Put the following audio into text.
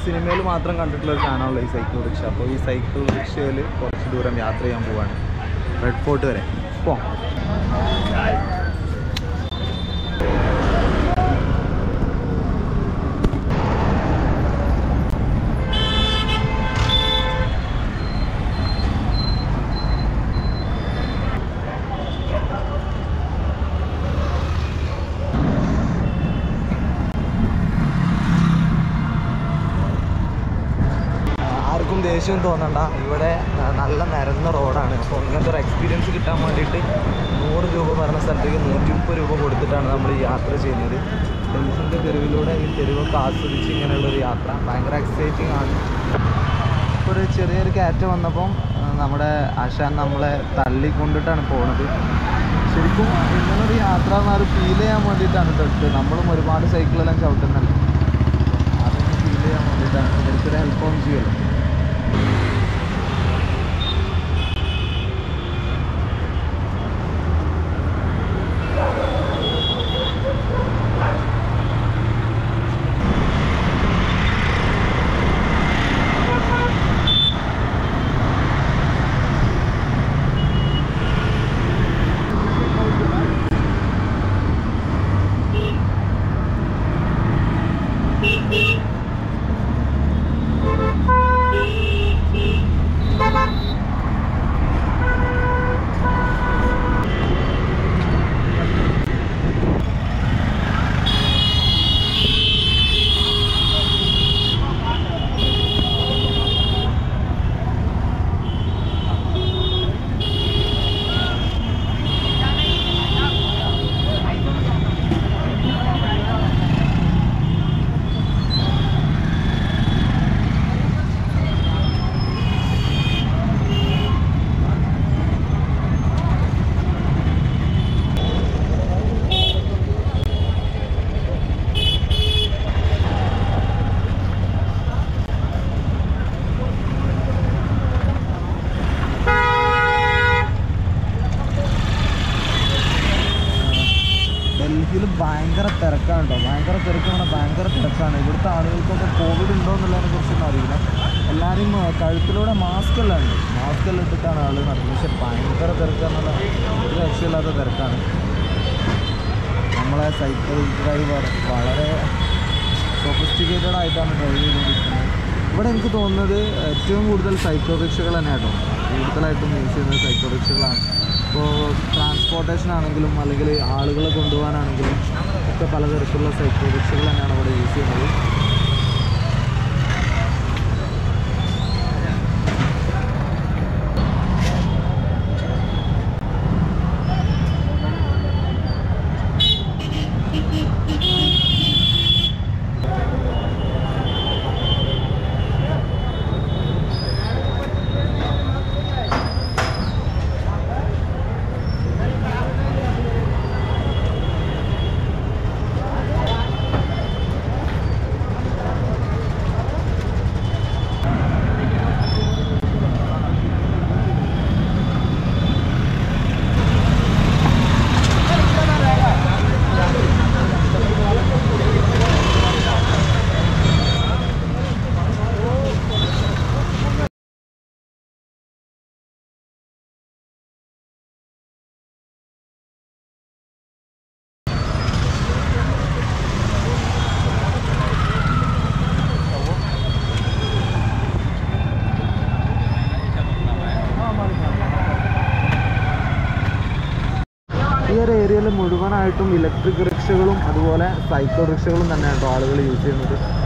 സിനിമയിൽ മാത്രം കണ്ടിട്ടുള്ള ഒരു സാധനമാണല്ലോ ഈ സൈക്കിൾ റിക്ഷ. അപ്പോൾ ഈ സൈക്കിൾ റിക്ഷയിൽ കുറച്ച് ദൂരം യാത്ര ചെയ്യാൻ പോവാണ്, റെഡ് ഫോർട്ട് വരെ. പോ. ദേഷ്യം തോന്നണ്ട, ഇവിടെ നല്ല നിരന്ന റോഡാണ്. അപ്പോൾ ഇങ്ങനത്തെ ഒരു എക്സ്പീരിയൻസ് കിട്ടാൻ വേണ്ടിയിട്ട് 100 രൂപ പറഞ്ഞ സ്ഥലത്തേക്ക് 130 രൂപ കൊടുത്തിട്ടാണ് നമ്മൾ ഈ യാത്ര ചെയ്യുന്നത്. ഡൽഹിൻ്റെ തെരുവിലൂടെ ഈ തെരുവൊക്കെ ആസ്വദിച്ച് ഇങ്ങനെയുള്ളൊരു യാത്ര ഭയങ്കര എക്സൈറ്റിംഗ് ആണ്. ഇപ്പോൾ ഒരു ചെറിയൊരു കയറ്റം വന്നപ്പം നമ്മുടെ ആശാൻ നമ്മളെ തള്ളിക്കൊണ്ടിട്ടാണ് പോകുന്നത്. ശരിക്കും ഇങ്ങനൊരു യാത്ര എന്നൊരു ഫീൽ ചെയ്യാൻ വേണ്ടിയിട്ടാണ് തൊട്ട്. നമ്മളും ഒരുപാട് സൈക്കിളെല്ലാം ചവിട്ടുന്നല്ലോ, അതൊക്കെ ഫീൽ ചെയ്യാൻ വേണ്ടിയിട്ടാണ്. ഇവർക്കൊരു ഹെൽപ്പും ചെയ്യുമല്ലോ. ഭയങ്കര തിരക്കാണ് കേട്ടോ, ഭയങ്കര തിരക്കാണ്, ഭയങ്കര തിരക്കാണ്. ഇവിടുത്തെ ആളുകൾക്കൊക്കെ കോവിഡ് ഉണ്ടോ എന്നുള്ളതിനെ കുറിച്ചൊന്നും അറിയില്ല. എല്ലാവരും കഴുത്തിലൂടെ മാസ്ക് എല്ലാം ഉണ്ട്, മാസ്ക് എല്ലാം ഇട്ടിട്ടാണ് ആളുകൾ നടക്കുന്നത്. പക്ഷെ ഭയങ്കര തിരക്കാന്നുള്ള ഒരു രക്ഷയില്ലാത്ത തിരക്കാണ്. നമ്മളെ സൈക്കിൾ ഡ്രൈവർ വളരെ സൊഫിസ്റ്റിക്കേറ്റഡ് ആയിട്ടാണ് ഡ്രൈവ് ചെയ്തുകൊണ്ടിരിക്കുന്നത്. ഇവിടെ എനിക്ക് തോന്നുന്നത് ഏറ്റവും കൂടുതൽ സൈക്കിൾ റിക്ഷകൾ തന്നെയാണ് കേട്ടോ, കൂടുതലായിട്ടും യൂസ് ചെയ്യുന്നത് സൈക്കിൾ റിക്ഷകളാണ്. ഇപ്പോൾ ട്രാൻസ്പോർട്ടേഷൻ ആണെങ്കിലും അല്ലെങ്കിൽ ആളുകളെ കൊണ്ടുപോകാനാണെങ്കിലും ഒക്കെ പലതരത്തിലുള്ള സൈക്കിൾ റിക്ഷകൾ തന്നെയാണ് ഇവിടെ യൂസ് ചെയ്യുന്നത്. ഈ ഒരു ഏരിയയിൽ മുഴുവനായിട്ടും ഇലക്ട്രിക് റിക്ഷകളും അതുപോലെ സൈക്കിൾ റിക്ഷകളും തന്നെയാണ് ആളുകൾ യൂസ് ചെയ്യുന്നത്.